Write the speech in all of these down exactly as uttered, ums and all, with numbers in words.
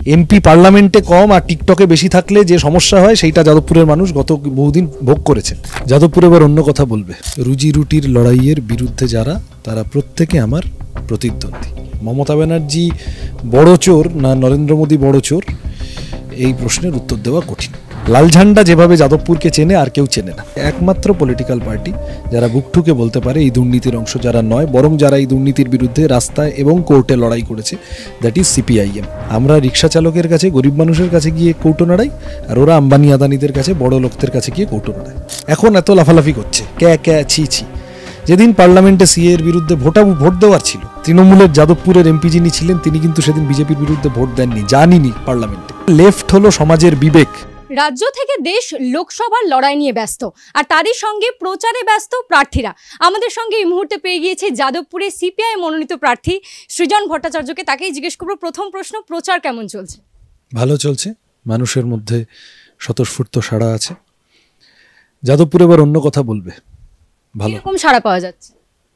MP পার্লামেন্টে কম আর টিকটকে বেশি থাকলে যে সমস্যা হয় সেইটা যাদবপুরের মানুষ গত বহুদিন ভোগ করেছে। যাদবপুর এবার অন্য কথা বলবে। রুজি রুটির লড়াইয়ের বিরুদ্ধে যারা, তারা প্রত্যেকে আমার প্রতিদ্বন্দ্বী। মমতা ব্যানার্জি বড় চোর না নরেন্দ্র মোদী বড় চোর, এই প্রশ্নের উত্তর দেওয়া কঠিন। লাল ঝান্ডা যেভাবে যাদবপুরকে চেনে আর কেউ চেনে না। একমাত্র পলিটিক্যাল পার্টি যারা বুক ঠুকে বলতে পারে এই দুর্নীতির অংশ যারা নয়, বরং যারা এই দুর্নীতির বিরুদ্ধে রাস্তায় এবং কোর্টে লড়াই করেছে, দ্যাট ইজ সিপিআইএম। আমরা রিক্সা চালকের কাছে, গরিব মানুষের কাছে গিয়ে কৌটো নাড়াই, আর ওরা আম্বানি আদানিদের কাছে, বড় লোকদের কাছে গিয়ে কৌটো নাড়ায়। এখন এত লাফালাফি করছে ক্যা ক্যা ছি ছি। যেদিন পার্লামেন্টে সিএ এর বিরুদ্ধে ভোটা ভোট দেওয়ার ছিল, তৃণমূলের যাদবপুরের এমপি যিনি ছিলেন তিনি কিন্তু সেদিন বিজেপির বিরুদ্ধে ভোট দেননি, জানিনি পার্লামেন্টে। লেফট হলো সমাজের বিবেক। রাজ্য থেকে দেশ লোকসভার লড়াই নিয়ে ব্যস্ত, আর তারই সঙ্গে প্রচারে ব্যস্ত প্রার্থীরা। আমাদের সঙ্গে এই মুহূর্তে পেয়ে গিয়েছে যাদবপুরে সিপিআই মনোনীত প্রার্থী সৃজন ভট্টাচার্যকে। তাকেই জিজ্ঞেস করবো, প্রথম প্রশ্ন, প্রচার কেমন চলছে? ভালো চলছে, মানুষের মধ্যে স্বতঃস্ফূর্ত সাড়া আছে। যাদবপুর এবার অন্য কথা বলবে। ভালো এরকম সাড়া পাওয়া যাচ্ছে।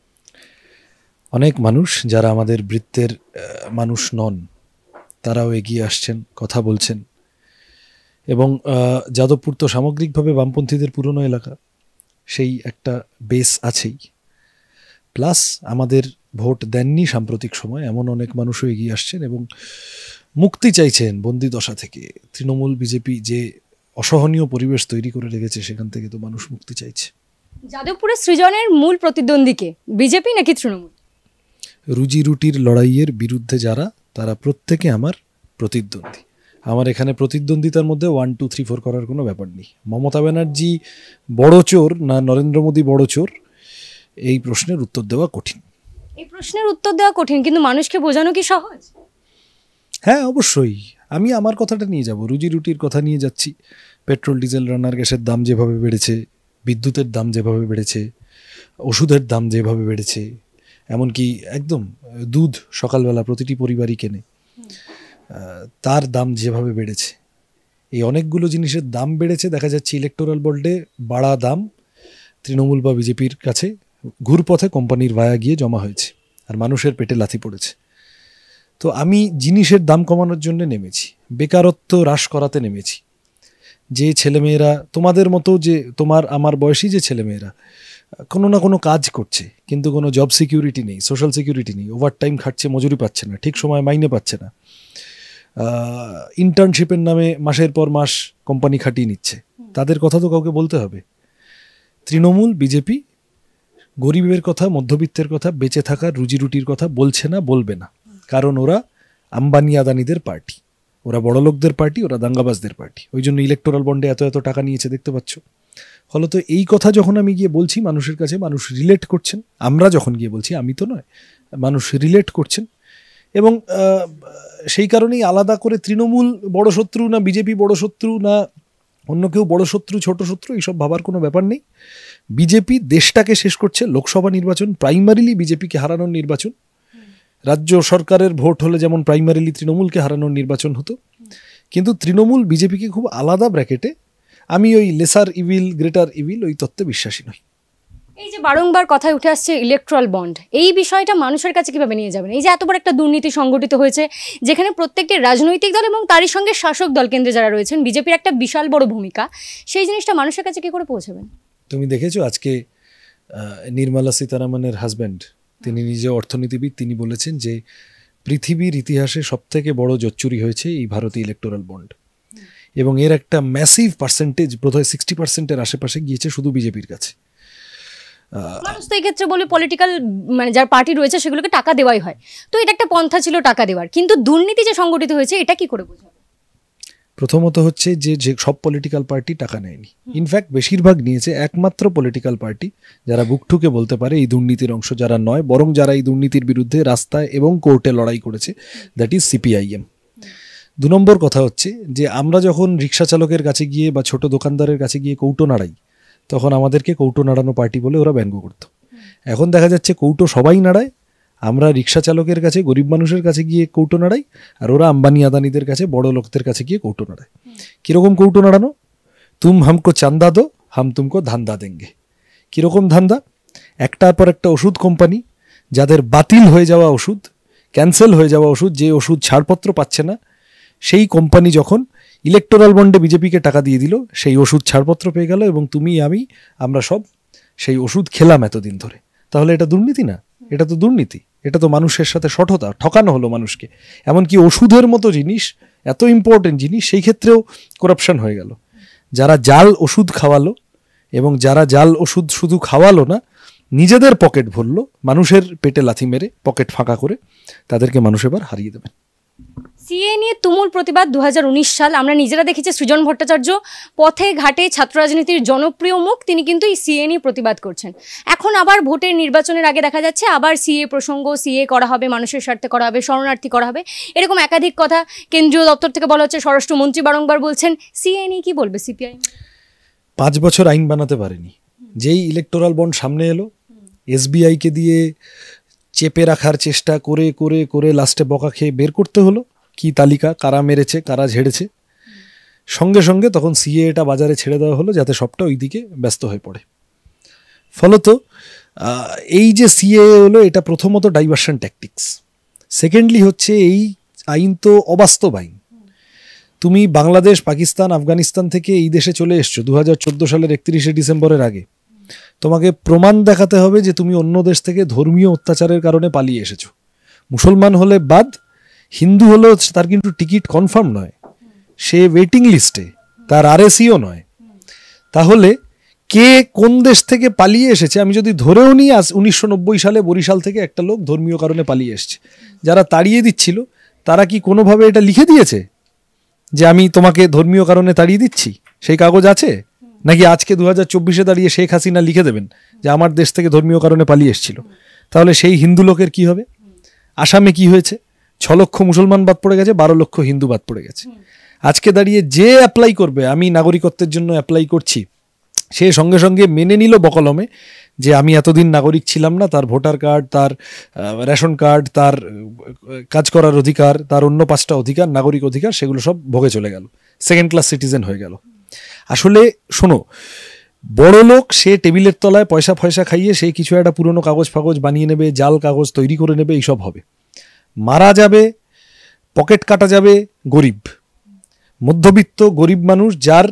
অনেক মানুষ যারা আমাদের বৃত্তের মানুষ নন, তারাও এগিয়ে আসছেন, কথা বলছেন। এবং যাদবপুর তো সামগ্রিকভাবে বামপন্থীদের পুরনো এলাকা, সেই একটা বেস আছেই। প্লাস আমাদের ভোট দেননি সাম্প্রতিক সময় এমন অনেক মানুষও এগিয়ে আসছেন এবং মুক্তি চাইছেন বন্দি দশা থেকে। তৃণমূল বিজেপি যে অসহনীয় পরিবেশ তৈরি করে রেখেছে, সেখান থেকে তো মানুষ মুক্তি চাইছে। যাদবপুরে সৃজনের মূল প্রতিদ্বন্দ্বীকে, বিজেপি নাকি তৃণমূল? রুজি রুটির লড়াইয়ের বিরুদ্ধে যারা, তারা প্রত্যেকে আমার প্রতিদ্বন্দ্বী। আমার এখানে প্রতিদ্বন্দ্বিতার মধ্যে ওয়ান টু থ্রি ফোর করার কোনো ব্যাপার নেই। মমতা ব্যানার্জি বড় চোর না নরেন্দ্র মোদী বড় চোর, এই প্রশ্নের উত্তর দেওয়া কঠিন। এই প্রশ্নের উত্তর দেওয়া কঠিন, কিন্তু মানুষকে বোঝানো কি সহজ? হ্যাঁ, অবশ্যই। আমি আমার কথাটা নিয়ে যাব, রুজি রুটির কথা নিয়ে যাচ্ছি। পেট্রোল ডিজেল রান্নার গ্যাসের দাম যেভাবে বেড়েছে, বিদ্যুতের দাম যেভাবে বেড়েছে, ওষুধের দাম যেভাবে বেড়েছে, এমনকি একদম দুধ সকালবেলা প্রতিটি পরিবারই কেনে, তার দাম যেভাবে বেড়েছে, এই অনেকগুলো জিনিসের দাম বেড়েছে। দেখা যাচ্ছে ইলেকটোরাল বন্ডে বাড়া দাম তৃণমূল বা বিজেপির কাছে ঘুরপথে কোম্পানির ভায়া গিয়ে জমা হয়েছে, আর মানুষের পেটে লাথি পড়েছে। তো আমি জিনিসের দাম কমানোর জন্য নেমেছি, বেকারত্ব হ্রাস করাতে নেমেছি। যে ছেলেমেয়েরা তোমাদের মতো, যে তোমার আমার বয়সী যে ছেলেমেয়েরা কোনো না কোনো কাজ করছে, কিন্তু কোনো জব সিকিউরিটি নেই, সোশ্যাল সিকিউরিটি নেই, ওভার টাইম খাটছে, মজুরি পাচ্ছে না, ঠিক সময় মাইনে পাচ্ছে না, ইন্টার্নশিপের নামে মাসের পর মাস কোম্পানি খাটিয়ে নিচ্ছে, তাদের কথা তো কাউকে বলতে হবে। তৃণমূল বিজেপি গরিবের কথা, মধ্যবিত্তের কথা, বেঁচে থাকার রুজি রুটির কথা বলছে না, বলবে না। কারণ ওরা আম্বানি আদানিদের পার্টি, ওরা বড় লোকদের পার্টি, ওরা দাঙ্গাবাজদের পার্টি। ওই জন্য ইলেকটোরাল বন্ডে এত এত টাকা নিয়েছে, দেখতে পাচ্ছ। ফলত এই কথা যখন আমি গিয়ে বলছি মানুষের কাছে, মানুষ রিলেট করছেন। আমরা যখন গিয়ে বলছি, আমি তো নয়, মানুষ রিলেট করছেন। এবং সেই কারণেই আলাদা করে তৃণমূল বড় শত্রু না বিজেপি বড় শত্রু না অন্য কেউ বড় শত্রু ছোট শত্রু, এইসব ভাবার কোনো ব্যাপার নেই। বিজেপি দেশটাকে শেষ করছে। লোকসভা নির্বাচন প্রাইমারিলি বিজেপিকে হারানোর নির্বাচন। রাজ্য সরকারের ভোট হলে যেমন প্রাইমারিলি তৃণমূলকে হারানোর নির্বাচন হতো, কিন্তু তৃণমূল বিজেপিকে খুব আলাদা ব্র্যাকেটে। আমি ওই লেসার ইভিল গ্রেটার ইভিল ওই তত্ত্বে বিশ্বাসী নই। এই যে বারংবার কথায় উঠে আসছে ইলেকট্রাল বন্ড, এই বিষয়টা মানুষের কাছে কিভাবে নিয়ে যাবেন? এই যে এত বড় একটা দুর্নীতি সংগঠিত হয়েছে, যেখানে প্রত্যেকটি রাজনৈতিক দল এবং তারই সঙ্গে শাসক দল কেন্দ্রে যারা রয়েছেন, বিজেপির একটা বিশাল বড় ভূমিকা, সেই জিনিসটা মানুষের কাছে কি করে পৌঁছাবেন? তুমি দেখেছো আজকে নির্মলা সীতারামনের হাজব্যান্ড, তিনি নিজে অর্থনীতিবিদ, তিনি বলেছেন যে পৃথিবীর ইতিহাসে সব থেকে বড় জোচ্চুরি হয়েছে এই ভারতীয় ইলেকটোরাল বন্ড, এবং এর একটা ম্যাসিভ পার্সেন্টেজ, বোধহয় সিক্সটি পার্সেন্টের আশেপাশে গিয়েছে শুধু বিজেপির কাছে। মানুষ তো এই ক্ষেত্রে বলে পলিটিক্যাল মানে যার পার্টি রয়েছে সেগুলোকে টাকা দেওয়াই হয়, তো এটা একটা পন্থা ছিল টাকা দেওয়ার, কিন্তু দুর্নীতি যে সংগঠিত হয়েছে এটা কি করে বোঝাবে? প্রথমত হচ্ছে যে যে সব পলিটিক্যাল পার্টি টাকা নেয়নি, ইনফ্যাক্ট বেশিরভাগ নিয়েছে একমাত্র পলিটিক্যাল পার্টি যারা বুক ঠুকে বলতে পারে এই দুর্নীতির অংশ যারা নয়, বরং যারা এই দুর্নীতির বিরুদ্ধে রাস্তায় এবং কোর্টে লড়াই করেছে, দ্যাট ইজ সিপিআইএম। দু নম্বর কথা হচ্ছে যে আমরা যখন রিক্সা চালকের কাছে গিয়ে বা ছোট দোকানদারের কাছে গিয়ে কৌটো নাড়াই, তখন আমাদেরকে কৌটো নাড়ানো পার্টি বলে ওরা ব্যঙ্গ করত। এখন দেখা যাচ্ছে কৌটো সবাই নাড়ায়, আমরা রিক্সা চালকের কাছে, গরিব মানুষের কাছে গিয়ে কৌটো নাড়াই, আর ওরা আম্বানি আদানিদের কাছে, বড় লোকদের কাছে গিয়ে কৌটো নাড়ায়। কিরকম কৌটো নাড়ানো? তুম হামকো চান্দা দো, হাম তুমকো ধান্দা দেঙ্গে। কিরকম ধান্দা? একটার পর একটা ওষুধ কোম্পানি, যাদের বাতিল হয়ে যাওয়া ওষুধ, ক্যান্সেল হয়ে যাওয়া ওষুধ, যে ওষুধ ছাড়পত্র পাচ্ছে না, সেই কোম্পানি যখন ইলেকটোরাল বন্ডে বিজেপিকে টাকা দিয়ে দিল, সেই ওষুধ ছাড়পত্র পেয়ে গেল এবং তুমি আমি আমরা সব সেই ওষুধ খেলাম এতদিন ধরে। তাহলে এটা দুর্নীতি না? এটা তো দুর্নীতি, এটা তো মানুষের সাথে সঠতা, ঠকানো হলো মানুষকে। এমনকি ওষুধের মতো জিনিস, এত ইম্পর্টেন্ট জিনিস, সেই ক্ষেত্রেও করাপশন হয়ে গেল। যারা জাল ওষুধ খাওয়ালো এবং যারা জাল ওষুধ শুধু খাওয়ালো না, নিজেদের পকেট ভরলো, মানুষের পেটে লাথি মেরে পকেট ফাঁকা করে, তাদেরকে মানুষ এবার হারিয়ে দেবেন। সিএ নিয়ে তুমুল প্রতিবাদ দু হাজার উনিশ সাল, আমরা নিজেরা দেখেছি সৃজন ভট্টাচার্য পথে ঘাটে ছাত্র রাজনীতির জনপ্রিয় মুখ, তিনি কিন্তু এই সিএ নিয়ে প্রতিবাদ করছেন। এখন আবার ভোটের নির্বাচনের আগে দেখা যাচ্ছে আবার সিএ প্রসঙ্গ, সিএ করা হবে, মানুষের স্বার্থে করা হবে, শরণার্থী করা হবে, এরকম একাধিক কথা কেন্দ্রীয় দপ্তর থেকে বলা হচ্ছে। স্বরাষ্ট্রমন্ত্রী বারংবার বলছেন। সিএ নিয়ে কি বলবে সিপিআইএম? পাঁচ বছর আইন বানাতে পারেনি, যেই ইলেকটোরাল বন্ড সামনে এলো এসবিআইকে দিয়ে চেপে রাখার চেষ্টা করে করে করে লাস্টে বকা খেয়ে বের করতে হলো কি তালিকা, কারা মেরেছে কারা ঝেড়েছে। সঙ্গে সঙ্গে তখন সিএ এটা বাজারে ছেড়ে দেওয়া হলো যাতে সবটা ওই দিকে ব্যস্ত হয়ে পড়ে। ফলত এই যে সিএ হলো, এটা প্রথমত ডাইভার্সন ট্যাকটিক্স। সেকেন্ডলি হচ্ছে এই আইন তো অবাস্তব আইন। তুমি বাংলাদেশ, পাকিস্তান, আফগানিস্তান থেকে এই দেশে চলে এসছো দু হাজার চোদ্দো সালের একত্রিশে ডিসেম্বরের আগে। তোমাকে প্রমাণ দেখাতে হবে যে তুমি অন্য দেশ থেকে ধর্মীয় অত্যাচারের কারণে পালিয়ে এসেছো। মুসলমান হলে বাদ, হিন্দু হলেও তার কিন্তু টিকিট কনফার্ম নয়, সে ওয়েটিং লিস্টে, তার আরএসিও নয়। তাহলে কে কোন দেশ থেকে পালিয়ে এসেছে আমি যদি ধরেও নিই, আজ উনিশশো নব্বই সালে বরিশাল থেকে একটা লোক ধর্মীয় কারণে পালিয়ে এসছে, যারা তাড়িয়ে দিচ্ছিল তারা কি কোনোভাবে এটা লিখে দিয়েছে যে আমি তোমাকে ধর্মীয় কারণে তাড়িয়ে দিচ্ছি? সেই কাগজ আছে নাকি আজকে দু হাজার চব্বিশে দাঁড়িয়ে শেখ হাসিনা লিখে দেবেন যে আমার দেশ থেকে ধর্মীয় কারণে পালিয়ে এসেছিল? তাহলে সেই হিন্দু লোকের কি হবে? আসামে কি হয়েছে? ছ লক্ষ মুসলমান বাদ পড়ে গেছে, বারো লক্ষ হিন্দু বাদ পড়ে গেছে। আজকে দাঁড়িয়ে যে অ্যাপ্লাই করবে আমি নাগরিকত্বের জন্য অ্যাপ্লাই করছি, সে সঙ্গে সঙ্গে মেনে নিল বকলমে যে আমি এতদিন নাগরিক ছিলাম না, তার ভোটার কার্ড, তার রেশন কার্ড, তার কাজ করার অধিকার, তার অন্য পাঁচটা অধিকার, নাগরিক অধিকার, সেগুলো সব ভোগে চলে গেল, সেকেন্ড ক্লাস সিটিজেন হয়ে গেল। আসলে শোনো, বড় লোক সে টেবিলের তলায় পয়সা ফয়সা খাইয়ে সে কিছু একটা পুরনো কাগজ ফাগজ বানিয়ে নেবে, জাল কাগজ তৈরি করে নেবে, এইসব হবে। মারা যাবে, পকেট কাটা যাবে গরিব, মধ্যবিত্ত গরিব মানুষ যার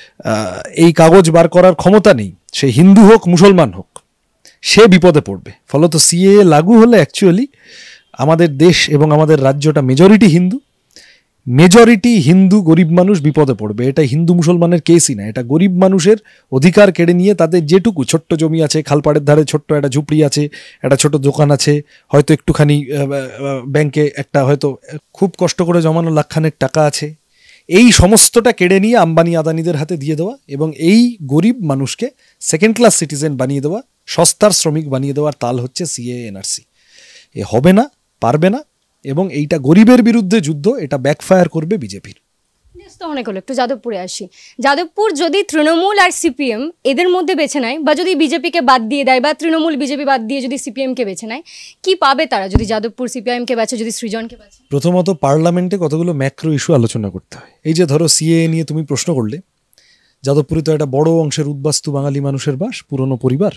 এই কাগজ বার করার ক্ষমতা নেই, সে হিন্দু হোক মুসলমান হোক, সে বিপদে পড়বে। ফলত সিএ লাগু হলে অ্যাকচুয়ালি আমাদের দেশ এবং আমাদের রাজ্যটা মেজরিটি হিন্দু, মেজরিটি হিন্দু গরিব মানুষ বিপদে পড়বে। এটা হিন্দু মুসলমানের কেসই না, এটা গরিব মানুষের অধিকার কেড়ে নিয়ে তাদের যেটুকু ছোট্ট জমি আছে, খালপাড়ের ধারে ছোট্ট একটা ঝুপড়ি আছে, একটা ছোট দোকান আছে, হয়তো একটুখানি ব্যাংকে একটা হয়তো খুব কষ্ট করে জমানো লাখখানেক টাকা আছে, এই সমস্তটা কেড়ে নিয়ে আম্বানি আদানিদের হাতে দিয়ে দেওয়া এবং এই গরিব মানুষকে সেকেন্ড ক্লাস সিটিজেন বানিয়ে দেওয়া, সস্তার শ্রমিক বানিয়ে দেওয়ার তাল হচ্ছে সিএ এনআরসি। এ হবে না, পারবে না, এবং এইটা গরিবের বিরুদ্ধে যুদ্ধ, এটা ব্যাকফায়ার করবে বিজেপির। তো অনেক হলো, একটু যাদবপুরে আসি। যাদবপুর যদি তৃণমূল আর সিপিএম এদের মধ্যে বেছে নেয়, বা যদি বিজেপিকে বাদ দিয়ে দেয়, বা তৃণমূল বিজেপি বাদ দিয়ে যদি সিপিএমকে বেছে নেয়, কি পাবে তারা যদি যাদবপুর সিপিআইএমকে বাঁচে, যদি সৃজনকে বাঁচে? প্রথমত পার্লামেন্টে কতগুলো ম্যাক্রো ইস্যু আলোচনা করতে হয়। এই যে ধরো সিএ নিয়ে তুমি প্রশ্ন করলে, যাদবপুরে তো একটা বড় অংশের উদ্বাস্তু বাঙালি মানুষের বাস, পুরনো পরিবার।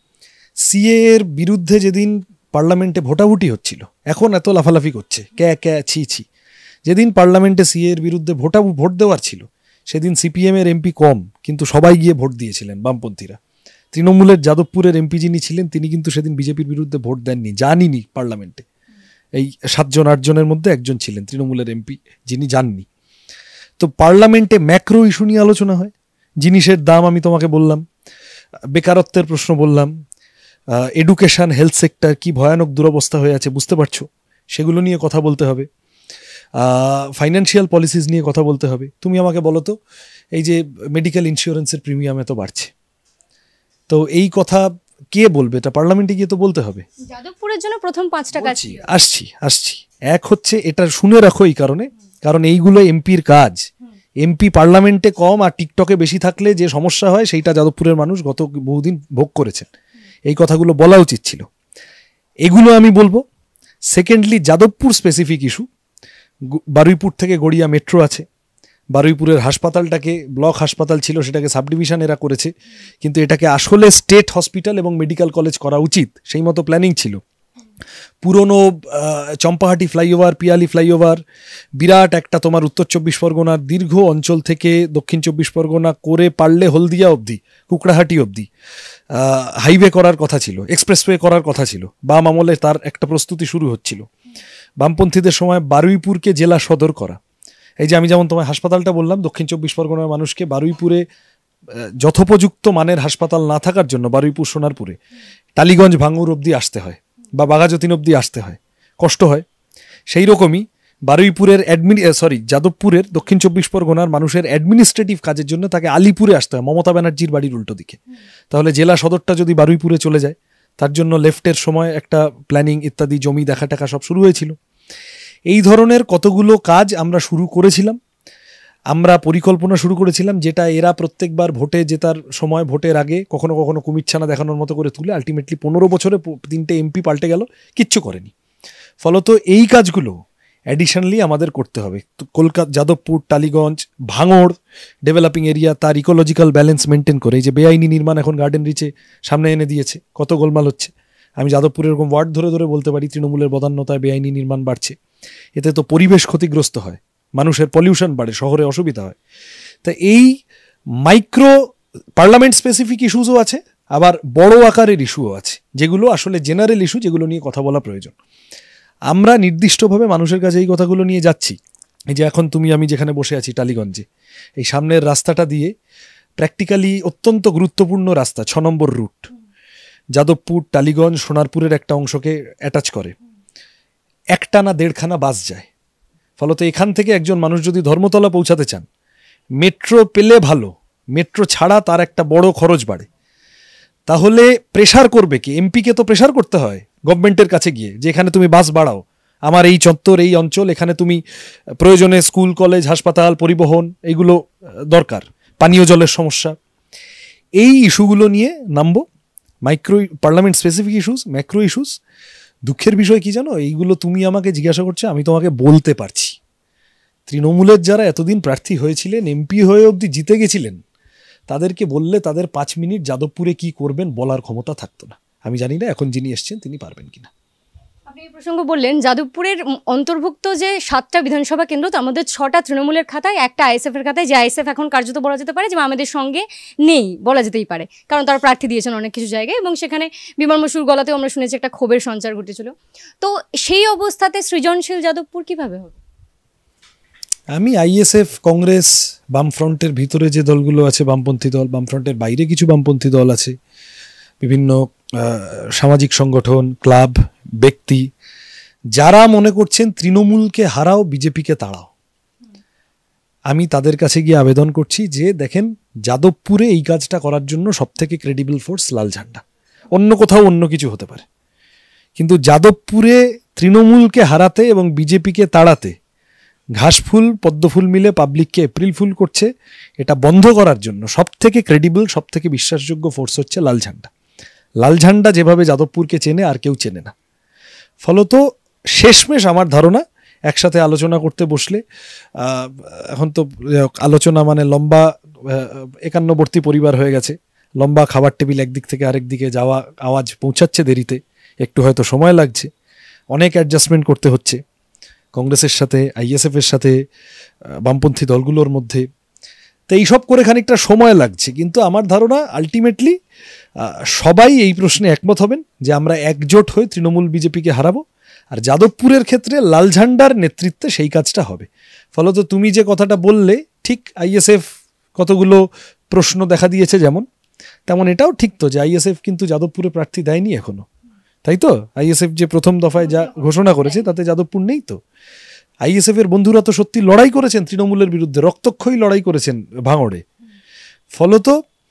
সিএ এর বিরুদ্ধে যেদিন পার্লামেন্টে ভোটাভুটি হচ্ছিল, এখন এত লাফালাফি করছে ক্যা ক্যা ছি ছি, যেদিন পার্লামেন্টে সিএ এর বিরুদ্ধে ভোটা ভোট দেওয়ার ছিল সেদিন সিপিএম এর এমপি কম, কিন্তু সবাই গিয়ে ভোট দিয়েছিলেন বামপন্থীরা। তৃণমূলের যাদবপুরের এমপি যিনি ছিলেন তিনি কিন্তু সেদিন বিজেপির বিরুদ্ধে ভোট দেননি, জানিনি পার্লামেন্টে। এই সাতজন আটজনের মধ্যে একজন ছিলেন তৃণমূলের এমপি যিনি যাননি। তো পার্লামেন্টে ম্যাক্রো ইস্যু নিয়ে আলোচনা হয়, জিনিসের দাম আমি তোমাকে বললাম, বেকারত্বের প্রশ্ন বললাম, এডুকেশন, হেলথ সেক্টর কি ভয়ানক দুরবস্থা হয়ে আছে বুঝতে পারছো, সেগুলো নিয়ে কথা বলতে হবে। ফাইন্যান্সিয়াল পলিসিস নিয়ে কথা বলতে হবে। তুমি আমাকে বলো তো, এই যে মেডিকেল ইন্স্যুরেন্সের প্রিমিয়াম এত বাড়ছে, তো এই কথা কে বলবে? এটা পার্লামেন্টে গিয়ে তো বলতে হবে। যাদবপুরের জন্য প্রথম পাঁচ টাকা আসছি আসছি এক হচ্ছে এটা শুনে রাখো এই কারণে, কারণ এইগুলো এমপির কাজ। এমপি পার্লামেন্টে কম আর টিকটকে বেশি থাকলে যে সমস্যা হয় সেইটা যাদবপুরের মানুষ গত বহুদিন ভোগ করেছেন, এই কথাগুলো বলা উচিত ছিল, এগুলো আমি বলবো। Secondly Jadavpur specific issue, Baruipur থেকে গড়িয়া মেট্রো আছে, বারুইপুরের হাসপাতালটাকে ব্লক হাসপাতাল ছিল সেটাকে সাব ডিভিশন এরা করেছে, কিন্তু এটাকে আসলে স্টেট হসপিটাল এবং মেডিকেল কলেজ করা উচিত, সেই মতো প্ল্যানিং ছিল, পুরনো চম্পাহাটি ফ্লাইওভার, পিয়ালি ফ্লাইওভার, বিরাট একটা তোমার উত্তর চব্বিশ পরগনার দীর্ঘ অঞ্চল থেকে দক্ষিণ চব্বিশ পরগনা করে পারলে হলদিয়া অবধি, কুকড়াহাটি অবধি হাইওয়ে করার কথা ছিল, এক্সপ্রেসওয়ে করার কথা ছিল। বাম আমলে তার একটা প্রস্তুতি শুরু হচ্ছিল। বামপন্থীদের সময় বারুইপুরকে জেলা সদর করা। এই যে আমি যেমন তোমায় হাসপাতালটা বললাম, দক্ষিণ চব্বিশ পরগনার মানুষকে বারুইপুরে যথোপযুক্ত মানের হাসপাতাল না থাকার জন্য বারুইপুর সোনারপুরে টালিগঞ্জ ভাঙুর অবধি আসতে হয় বা বাঘাযতীন অবধি আসতে হয়, কষ্ট হয়। সেই রকমই বারুইপুরের অ্যাডমিনি সরি যাদবপুরের দক্ষিণ চব্বিশ পরগনার মানুষের অ্যাডমিনিস্ট্রেটিভ কাজের জন্য তাকে আলিপুরে আসতে হয়, মমতা ব্যানার্জির বাড়ির উল্টো দিকে। তাহলে জেলা সদরটা যদি বারুইপুরে চলে যায়, তার জন্য লেফটের সময় একটা প্ল্যানিং ইত্যাদি জমি দেখা টাকা সব শুরু হয়েছিল। এই ধরনের কতগুলো কাজ আমরা শুরু করেছিলাম, আমরা পরিকল্পনা শুরু করেছিলাম, যেটা এরা প্রত্যেকবার ভোটে জেতার সময়, ভোটের আগে কখনো কখনো কুমিরছানা দেখানোর মতো করে তুলে আলটিমেটলি পনেরো বছরে তিনটে এমপি পাল্টে গেল, কিচ্ছু করেনি। ফলত এই কাজগুলো অ্যাডিশনালি আমাদের করতে হবে। কলকাতা, যাদবপুর, টালিগঞ্জ, ভাঙড় ডেভেলপিং এরিয়া, তার ইকোলজিক্যাল ব্যালেন্স মেনটেন করে। এই যে বেআইনি নির্মাণ এখন গার্ডেন রিচে সামনে এনে দিয়েছে, কত গোলমাল হচ্ছে। আমি যাদবপুরের এরকম ওয়ার্ড ধরে ধরে বলতে পারি, তৃণমূলের বদান্যতায় বেআইনি নির্মাণ বাড়ছে। এতে তো পরিবেশ ক্ষতিগ্রস্ত হয়, মানুষের পলিউশন বাড়ে, শহরে অসুবিধা হয়। তা এই মাইক্রো পার্লামেন্ট স্পেসিফিক ইস্যুসও আছে, আবার বড় আকারের ইস্যুও আছে, যেগুলো আসলে জেনারেল ইস্যু, যেগুলো নিয়ে কথা বলা প্রয়োজন। আমরা নির্দিষ্টভাবে মানুষের কাছে এই কথাগুলো নিয়ে যাচ্ছি। এই যে এখন তুমি আমি যেখানে বসে আছি টালিগঞ্জে, এই সামনের রাস্তাটা দিয়ে প্র্যাকটিক্যালি অত্যন্ত গুরুত্বপূর্ণ রাস্তা, ছ নম্বর রুট, যাদবপুর, টালিগঞ্জ, সোনারপুরের একটা অংশকে অ্যাটাচ করে। একটা না দেড়খানা বাস যায়। ফলত এখান থেকে একজন মানুষ যদি ধর্মতলা পৌঁছাতে চান, মেট্রো পেলে ভালো, মেট্রো ছাড়া তার একটা বড় খরচ বাড়ে। তাহলে প্রেশার করবে কি? এমপিকে তো প্রেশার করতে হয় গভর্নমেন্টের কাছে গিয়ে, যে এখানে তুমি বাস বাড়াও, আমার এই চত্বর, এই অঞ্চল, এখানে তুমি প্রয়োজনে স্কুল, কলেজ, হাসপাতাল, পরিবহন এইগুলো দরকার, পানীয় জলের সমস্যা, এই ইস্যুগুলো নিয়ে নামবো। Micro parliament specific issues, macro issues. দুঃখের বিষয় কি জানো, এইগুলো তুমি আমাকে জিজ্ঞাসা করছো, আমি তোমাকে বলতে পারছি। তৃণমূলের যারা এতদিন প্রার্থী হয়েছিলেন, এমপি হয়ে অবধি জিতে গেছিলেন, তাদেরকে বললে তাদের পাঁচ মিনিট যাদবপুরে কি করবেন বলার ক্ষমতা থাকতো না। আমি জানি না এখন যিনি এসছেন তিনি পারবেন কিনা। আপনি এই প্রসঙ্গ বললেন, যাদবপুরের অন্তর্ভুক্ত যে সাতটা বিধানসভা কেন্দ্র, তার মধ্যে ছটা তৃণমূলের খাতায়, একটা আইএসএফ এর খাতায়, যে আইএসএফ এখন কার্যত বলা যেতে পারে যে আমাদের সঙ্গে নেই, বলা যেতেই পারে, কারণ তারা প্রার্থী দিয়েছেন অনেক কিছু জায়গায়, এবং সেখানে বিমান বসুর গলাতেও আমরা শুনেছি একটা ক্ষোভের সঞ্চার ঘটেছিল। তো সেই অবস্থাতে সৃজনশীল যাদবপুর কিভাবে হবে? আমি আইএসএফ, কংগ্রেস, বামফ্রন্টের ভিতরে যে দলগুলো আছে বামপন্থী দল, বামফ্রন্টের বাইরে কিছু বামপন্থী দল আছে, বিভিন্ন সামাজিক সংগঠন, ক্লাব, ব্যক্তি, যারা মনে করছেন তৃণমূলকে হারাও, বিজেপিকে তাড়াও, আমি তাদের কাছে গিয়ে আবেদন করছি যে দেখেন, যাদবপুরে এই কাজটা করার জন্য সব থেকে ক্রেডিবল ফোর্স লাল ঝান্ডা। অন্য কোথাও অন্য কিছু হতে পারে, কিন্তু যাদবপুরে তৃণমূলকে হারাতে এবং বিজেপিকে তাড়াতে ঘাসফুল পদ্মফুল মিলে পাবলিককে এপ্রিল ফুল করছে, এটা বন্ধ করার জন্য সব থেকে ক্রেডিবল, সব থেকে বিশ্বাসযোগ্য ফোর্স হচ্ছে লাল ঝান্ডা। লাল ঝান্ডা যেভাবে যাদবপুরকে চেনে আর কেউ চেনে না। ফলত শেষমেশ আমার ধারণা, একসাথে আলোচনা করতে বসলে, এখন তো আলোচনা মানে লম্বা একান্নবর্তী পরিবার হয়ে গেছে, লম্বা খাবার টেবিল একদিক থেকে আরেক দিকে যাওয়া, আওয়াজ পৌঁছাচ্ছে দেরিতে, একটু হয়তো সময় লাগছে, অনেক অ্যাডজাস্টমেন্ট করতে হচ্ছে কংগ্রেসের সাথে, আইএসএফের সাথে, বামপন্থী দলগুলোর মধ্যে। তো এইসব করে খানিকটা সময় লাগছে, কিন্তু আমার ধারণা আলটিমেটলি সবাই এই প্রশ্নে একমত হবেন যে আমরা একজোট হয়ে তৃণমূল বিজেপিকে হারাবো, আর যাদবপুরের ক্ষেত্রে লাল ঝান্ডার নেতৃত্বে সেই কাজটা হবে। ফলত তুমি যে কথাটা বললে, ঠিক আইএসএফ কতগুলো প্রশ্ন দেখা দিয়েছে যেমন, তেমন এটাও ঠিক তো যে আইএসএফ কিন্তু যাদবপুরে প্রার্থী দেয়নি এখনো, তাই তো? আইএসএফ যে প্রথম দফায় যা ঘোষণা করেছে তাতে যাদবপুর নেই তো। আইএসএফ এর বন্ধুরা তো সত্যি লড়াই করেছেন তৃণমূলের বিরুদ্ধে, রক্তক্ষয়ী লড়াই করেছেন ভাঙড়ে। ফলত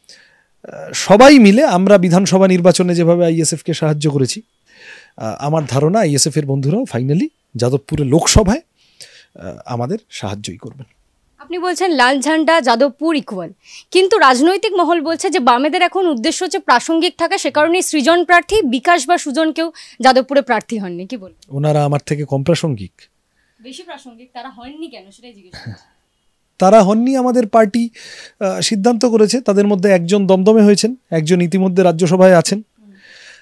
সবাই মিলে আমরা বিধানসভা নির্বাচনে যেভাবে আইএসএফকে সাহায্য করেছি, আমার ধারণা আইএসএফ এর বন্ধুরাও ফাইনালি যাদবপুরে লোকসভায় আমাদের সাহায্যই করবেন। আপনি বলছেন লাল ঝান্ডা, যাদবপুর ইকুয়াল, কিন্তু রাজনৈতিক মহল বলছে যে বামেদের এখন উদ্দেশ্য হচ্ছে প্রাসঙ্গিক থাকা, সে কারণে সৃজন প্রার্থী বিকাশ বা সুজন কেউ যাদবপুরে প্রার্থী হননি। কি বলবেন? ওনারা আমার থেকে কম প্রাসঙ্গিক? বেশি প্রাসঙ্গিক। তারা হননি কেন সেটাই জিজ্ঞেস করছি। তারা হননি, আমাদের পার্টি সিদ্ধান্ত করেছে, তাদের মধ্যে একজন দমদমে হয়েছেন, একজন ইতিমধ্যে রাজ্যসভায় আছেন।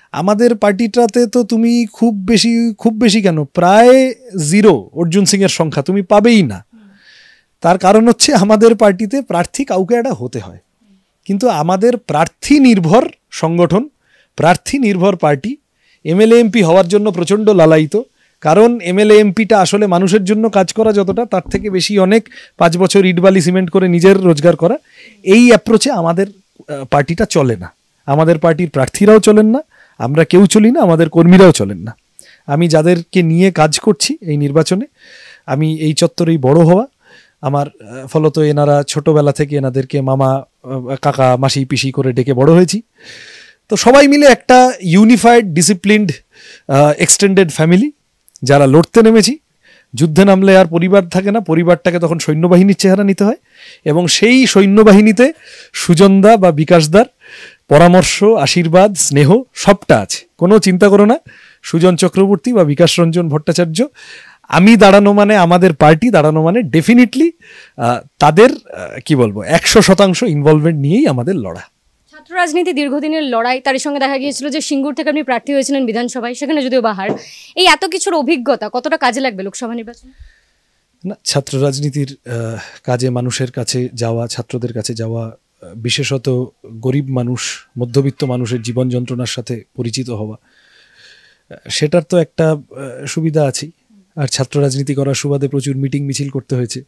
আমাদের পার্টিটাতে তো তুমি খুব বেশি খুব বেশি কেন প্রায় জিরো অর্জুন সিং এর সংখ্যা তুমি পাবেই না। তার কারণ হচ্ছে আমাদের পার্টিতে প্রার্থী কাউকে একটা হতে হয়, কিন্তু আমাদের প্রার্থী নির্ভর সংগঠন, প্রার্থী নির্ভর পার্টি, এমএলএ এমপি হওয়ার জন্য প্রচণ্ড লালায়িত। কারণ এমএলএ এমপিটা আসলে মানুষের জন্য কাজ করা যতটা, তার থেকে বেশি অনেক পাঁচ বছর ইটবালি সিমেন্ট করে নিজের রোজগার করা। এই অ্যাপ্রোচে আমাদের পার্টিটা চলে না, আমাদের পার্টির প্রার্থীরাও চলেন না, আমরা কেউ চলি না, আমাদের কর্মীরাও চলেন না। আমি যাদেরকে নিয়ে কাজ করছি এই নির্বাচনে, আমি এই চত্বরেই বড় হওয়া, আমার ফলত এনারা ছোটবেলা থেকে এনাদেরকে মামা কাকা মাসি পিসি করে ডেকে বড় হয়েছি। তো সবাই মিলে একটা ইউনিফাইড ডিসিপ্লিনড এক্সটেন্ডেড ফ্যামিলি যারা লড়তে নেমেছি। যুদ্ধে নামলে আর পরিবার থাকে না, পরিবারটাকে তখন সৈন্যবাহিনীর চেহারা নিতে হয়, এবং সেই সৈন্যবাহিনীতে সুজনদা বা বিকাশদার পরামর্শ, আশীর্বাদ, স্নেহ সবটা আছে। কোনো চিন্তা করো না, সুজন চক্রবর্তী বা বিকাশ রঞ্জন ভট্টাচার্য, আমি দাঁড়ানো মানে, আমাদের পার্টি দাঁড়ানো মানে ডেফিনেটলি তাদের কি বলবো একশো শতাংশ ইনভলভমেন্ট নিয়েই আমাদের লড়া। ছাত্র রাজনীতি দীর্ঘদিনের লড়াই, তার সঙ্গে দেখা গিয়েছিল যে সিঙ্গুর থেকে আপনি প্রার্থী হয়েছিলেন বিধানসভায়, সেখানে যদিও বাহার। এই এত কিছুর অভিজ্ঞতা কতটা কাজে লাগবে লোকসভা নির্বাচনে? না, ছাত্র রাজনীতির কাজে মানুষের কাছে যাওয়া, ছাত্রদের কাছে যাওয়া, বিশেষত গরিব মানুষ, মধ্যবিত্ত মানুষের জীবন যন্ত্রণার সাথে পরিচিত হওয়া, সেটার তো একটা সুবিধা আছেই। আর ছাত্র রাজনীতি করার সুবাদে প্রচুর মিটিং মিছিল করতে হয়েছে,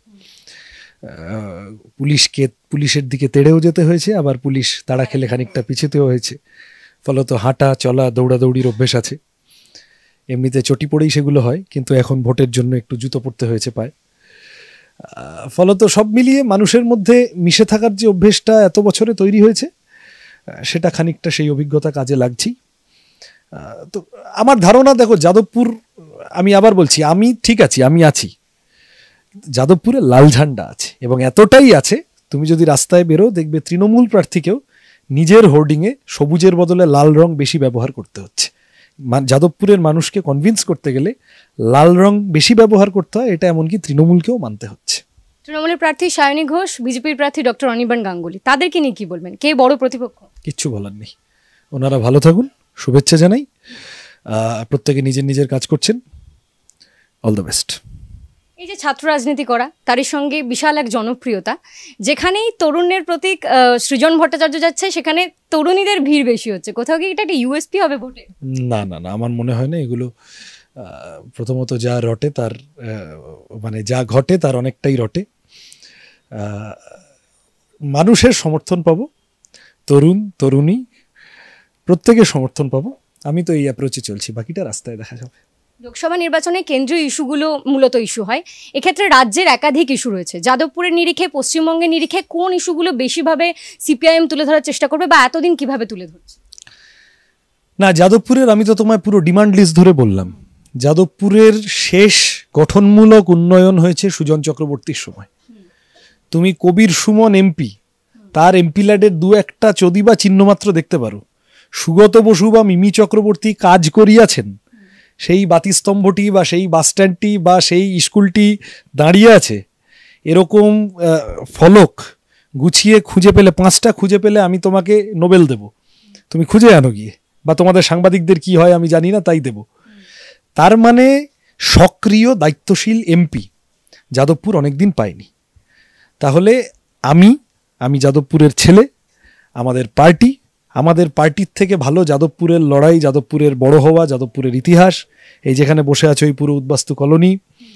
পুলিশকে পুলিশের দিকে তেড়েও যেতে হয়েছে, আবার পুলিশ তাড়া খেলে খানিকটা পিছুতেও হয়েছে। ফলত হাঁটা চলা দৌড়াদৌড়ির অভ্যেস আছে, এমনিতে চটি পড়েই সেগুলো হয়, কিন্তু এখন ভোটের জন্য একটু জুতো পড়তে হয়েছে পায়। ফলত সব মিলিয়ে মানুষের মধ্যে মিশে থাকার যে অভ্যেসটা এত বছরে তৈরি হয়েছে, সেটা খানিকটা সেই অভিজ্ঞতা কাজে লাগছেই। তো আমার ধারণা, দেখো যাদবপুর, আমি আবার বলছি, আমি ঠিক আছি, আমি আছি, যাদবপুরে লাল ঝান্ডা আছে, এবং এতটাই আছে তুমি যদি রাস্তায় বেরো দেখবে তৃণমূল প্রার্থীকেও নিজের হোর্ডিংয়ে সবুজের বদলে লাল রং বেশি ব্যবহার করতে হচ্ছে। যাদবপুরের মানুষকে কনভিন্স করতে গেলে লাল রং বেশি ব্যবহার করতে হয়, এটা এমনকি তৃণমূলকেও মানতে হচ্ছে। তৃণমূলের প্রার্থী সায়নী ঘোষ, বিজেপির প্রার্থী ডক্টর অনির্বাণ গাঙ্গুলি, তাদেরকে নিয়ে কি বলবেন? কে বড় প্রতিপক্ষ? কিচ্ছু বলার নেই, ওনারা ভালো থাকুন, শুভেচ্ছা জানাই। প্রত্যেকে নিজের নিজের কাজ করছেন, অল দ্য বেস্ট। এই যে ছাত্র রাজনীতি করা, তারই সঙ্গে বিশাল এক জনপ্রিয়তা, যেখানেই তরুণের প্রতীক সৃজন ভট্টাচার্য যাচ্ছে, সেখানে তরুণীদের ভিড় বেশি হচ্ছে। কোথাও কি এটা একটা ইউএসপি হবে ভোটে? না না না, আমার মনে হয় না। এগুলো প্রথমত যা রটে তার মানে যা ঘটে তার অনেকটাই রটে। মানুষের সমর্থন পাবো, তরুণ তরুণী প্রত্যেকের সমর্থন পাবো। আমি তো এই অ্যাপ্রোচে চলছি, বাকিটা রাস্তায় দেখা যাবে। লোকসভা নির্বাচনে কেন্দ্রীয় ইস্যুগুলো মূলত ইস্যু হয়, এক্ষেত্রে রাজ্যের একাধিক ইস্যু রয়েছে। যাদবপুরের নিরিখে, পশ্চিমবঙ্গের নিরিখে কোন ইস্যুগুলো বেশিভাবে সিপিআইএম তুলে ধরার চেষ্টা করবে, বা এতদিন কিভাবে তুলে ধরছে? না, যাদবপুরের আমি তো তোমায় পুরো ডিমান্ড লিস্ট ধরে বললাম। যাদবপুরের শেষ গঠনমূলক উন্নয়ন হয়েছে সুজন চক্রবর্তীর সময়। তুমি কবির সুমন এমপি, তার এমপি ল্যাডের দু একটা চদি বা চিহ্নমাত্র দেখতে পারো। সুগত বসু বা মিমি চক্রবর্তী কাজ করিয়াছেন, সেই বাতিস্তম্ভটি বা সেই বাসস্ট্যান্ডটি বা সেই স্কুলটি দাঁড়িয়ে আছে, এরকম ফলক গুছিয়ে খুঁজে পেলে, পাঁচটা খুঁজে পেলে আমি তোমাকে নোবেল দেব, তুমি খুঁজে আনো গিয়ে, বা তোমাদের সাংবাদিকদের কি হয় আমি জানি না, তাই দেব। তার মানে সক্রিয় দায়িত্বশীল এমপি যাদবপুর অনেকদিন পায়নি। তাহলে আমি আমি যাদবপুরের ছেলে, আমাদের পার্টি, আমাদের পার্টির থেকে ভালো যাদবপুরের লড়াই, যাদবপুরের বড় হওয়া, যাদবপুরের ইতিহাস, এই যেখানে বসে আছো এই পুরো উদ্বাস্তু কলোনি,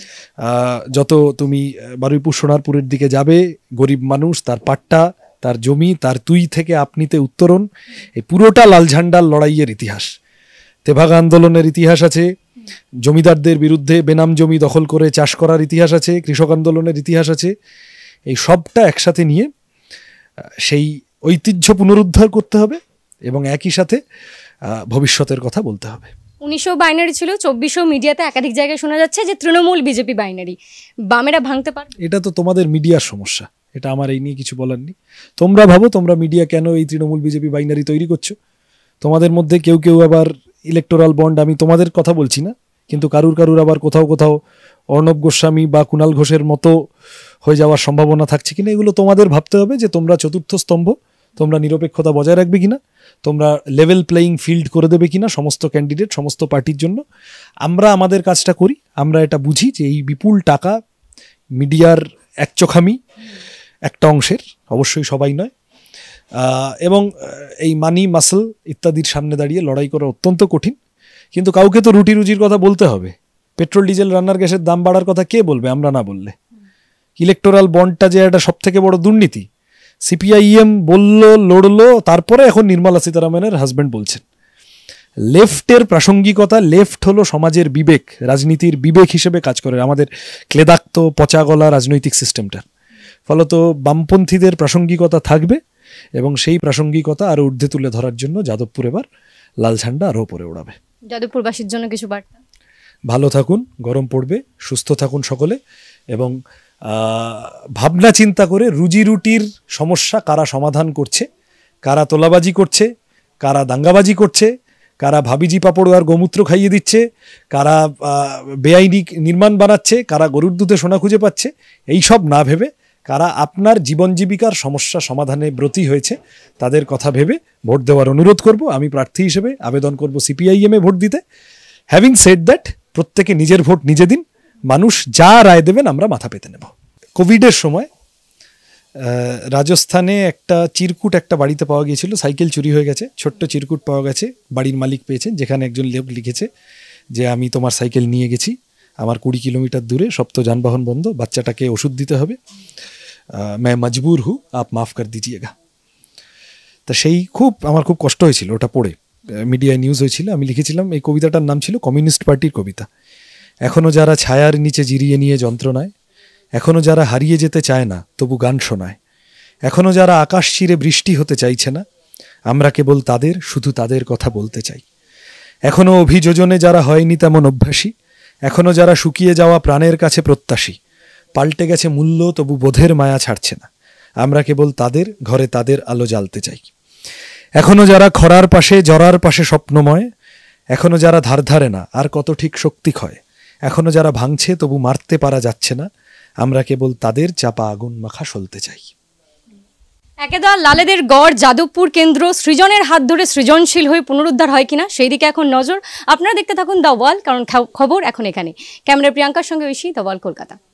যত তুমি বারুইপুর সোনারপুরের দিকে যাবে, গরিব মানুষ, তার পাট্টা, তার জমি, তার তুই থেকে আপনিতে উত্তরণ, এই পুরোটা লাল ঝান্ডার লড়াইয়ের ইতিহাস। তেভাগা আন্দোলনের ইতিহাস আছে, জমিদারদের বিরুদ্ধে বেনাম জমি দখল করে চাষ করার ইতিহাস আছে, কৃষক আন্দোলনের ইতিহাস আছে। এই সবটা একসাথে নিয়ে সেই ঐতিহ্য পুনরুদ্ধার করতে হবে, এবং একই সাথে ভবিষ্যতের কথা বলতে হবে। উনিশশো বাইনারি ছিল, চব্বিশশো মিডিয়াতে একাধিক জায়গায় শোনা যাচ্ছে যে তৃণমূল বিজেপি বাইনারি, বামেরা ভাঙতে পারে। এটা তো তোমাদের মিডিয়ার সমস্যা, এটা আমার এই নিয়ে কিছু বলার নেই। তোমরা ভাবো তোমরা মিডিয়া কেন এই তৃণমূল বিজেপি বাইনারি তৈরি করছো। তোমাদের মধ্যে কেউ কেউ আবার ইলেকটোরাল বন্ড, আমি তোমাদের কথা বলছি না, কিন্তু কারুর কারুর আবার কোথাও কোথাও অর্ণব গোস্বামী বা কুণাল ঘোষের মতো হয়ে যাওয়ার সম্ভাবনা থাকছে কিনা, এগুলো তোমাদের ভাবতে হবে। যে তোমরা চতুর্থ স্তম্ভ, তোমরা নিরপেক্ষতা বজায় রাখবে কিনা, তোমরা লেভেল প্লেয়িং ফিল্ড করে দেবে কিনা সমস্ত ক্যান্ডিডেট সমস্ত পার্টির জন্য। আমরা আমাদের কাজটা করি, আমরা এটা বুঝি যে এই বিপুল টাকা মিডিয়ার একচোখামি একটা অংশের, অবশ্যই সবাই নয়, এবং এই মানি মাসল ইত্যাদির সামনে দাঁড়িয়ে লড়াই করা অত্যন্ত কঠিন। কিন্তু কাউকে তো রুটি রুজির কথা বলতে হবে। পেট্রোল ডিজেল রান্নার গ্যাসের দাম বাড়ার কথা কে বলবে আমরা না বললে? ইলেকটোরাল বন্ডটা যে একটা সব থেকে বড় দুর্নীতি, সিপিআইএম বললো, লড়লো, তারপরে এখন নির্মলা সীতারামনের হাজব্যান্ড বলছেন। লেফটের প্রাসঙ্গিকতা, লেফট হলো সমাজের বিবেক, রাজনীতির বিবেক হিসেবে কাজ করে আমাদের ক্লেদাক্ত পচা গলা রাজনৈতিক সিস্টেমটা। ফলত বামপন্থীদের প্রাসঙ্গিকতা থাকবে এবং সেই প্রাসঙ্গিকতা আরও ঊর্ধ্বে তুলে ধরার জন্য যাদবপুর এবার লাল ঝান্ডা আরও উপরে ওড়াবে। যাদবপুরবাসীর জন্য কিছু বার্তা? ভালো থাকুন, গরম পড়বে, সুস্থ থাকুন সকলে, এবং ভাবনা চিন্তা করে রুজি রুটির সমস্যা কারা সমাধান করছে, কারা তোলাবাজি করছে, কারা দাঙ্গাবাজি করছে, কারা ভাবিজি পাপড় আর গোমূত্র খাইয়ে দিচ্ছে, কারা বেআইনি নির্মাণ বানাচ্ছে, কারা গরুর দুধে সোনা খুঁজে পাচ্ছে, এই সব না ভেবে কারা আপনার জীবন জীবিকার সমস্যা সমাধানে ব্রতী হয়েছে তাদের কথা ভেবে ভোট দেওয়ার অনুরোধ করব। আমি প্রার্থী হিসেবে আবেদন করব সিপিআইএমে ভোট দিতে। হ্যাভিং সেড দ্যাট, প্রত্যেকে নিজের ভোট নিজে দিন, মানুষ যা রায় দেবেন আমরা মাথা পেতে নেব। কোভিডের সময় রাজস্থানে একটা চিরকুট একটা বাড়িতে পাওয়া গিয়েছিল, সাইকেল চুরি হয়ে গেছে, ছোট্ট চিরকুট পাওয়া গেছে, বাড়ির মালিক পেয়েছেন, যেখানে একজন লোক লিখেছে যে আমি তোমার সাইকেল নিয়ে গেছি, আমার কুড়ি কিলোমিটার দূরে, সব তো যানবাহন বন্ধ, বাচ্চাটাকে ওষুধ দিতে হবে, मैं मजबूर हूँ आप माफ़ कर दीजिएगा। তা সেই খুব আমার খুব কষ্ট হয়েছিল ওটা পড়ে, মিডিয়ায় নিউজ হয়েছিল। আমি লিখেছিলাম, এই কবিতাটার নাম ছিল কমিউনিস্ট পার্টির কবিতা। এখনও যারা ছায়ার নিচে জিরিয়ে নিয়ে যন্ত্রণায়, এখনও যারা হারিয়ে যেতে চায় না তবু গান শোনায়, এখনও যারা আকাশ চিরে বৃষ্টি হতে চাইছে না, আমরা কেবল তাদের, শুধু তাদের কথা বলতে চাই। এখনও অভিযোজনে যারা হয়নি তেমন অভ্যাসী, এখনও যারা শুকিয়ে যাওয়া প্রাণের কাছে প্রত্যাশী, পাল্টে গেছে মূল্য তবু বোধের মায়া ছাড়ছে না, আমরা কেবল তাদের, ঘরে তাদের আলো জ্বালতে চাই। এখনও যারা খরার পাশে জরার পাশে স্বপ্নময়, এখনও যারা ধার ধারে না আর কত ঠিক শক্তি ক্ষয়, এখনও যারা ভাঙছে তবু মারতে পারা যাচ্ছে না, আমরা কেবল তাদের চাপা আগুন মাখা সলতে চাই। একেদা লালেদের গড় যাদবপুর কেন্দ্র সৃজনের হাত ধরে সৃজনশীল হয়ে পুনরুদ্ধার হয় কিনা সেই দিকে এখন নজর। আপনারা দেখতে থাকুন দ্য ওয়াল, কারণ খবর এখন এখানে। ক্যামেরা প্রিয়াঙ্কার সঙ্গে ঐশী, দ্য ওয়াল, কলকাতা।